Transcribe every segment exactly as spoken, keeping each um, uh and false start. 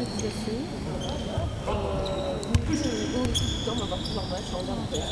cotisation. Euh, donc, on est tout le temps, on va voir plusieurs matchs, on regarde un peu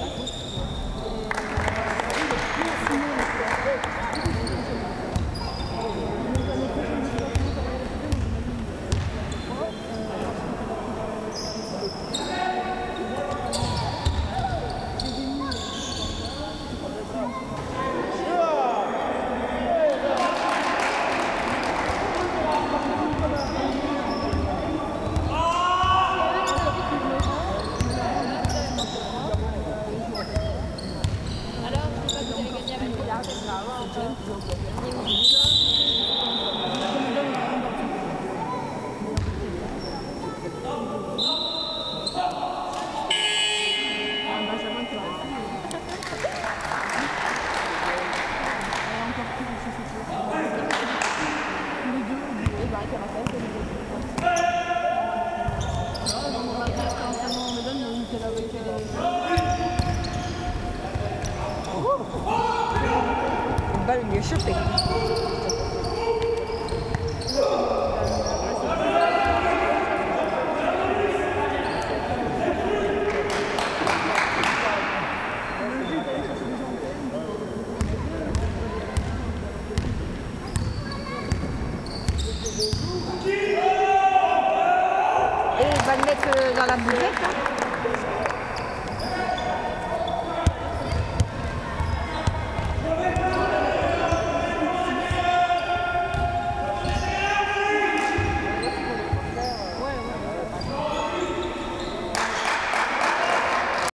Une balle lui est chopée. Et il va le mettre dans la bouteille.